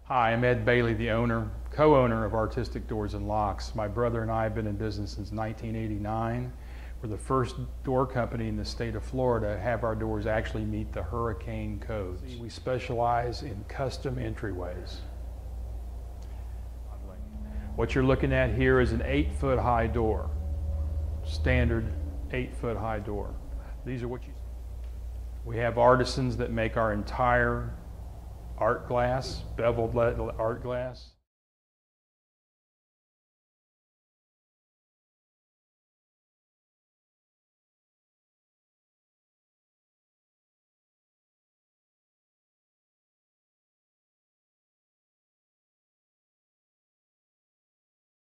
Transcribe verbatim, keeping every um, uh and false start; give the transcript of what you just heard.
Hi, I'm Ed Bailey, the owner, co-owner of Artistic Doors and Locks. My brother and I have been in business since nineteen eighty-nine. We're the first door company in the state of Florida to have our doors actually meet the hurricane codes. We specialize in custom entryways. What you're looking at here is an eight foot high door, standard eight foot high door. These are what you see. We have artisans that make our entire art glass, beveled art glass.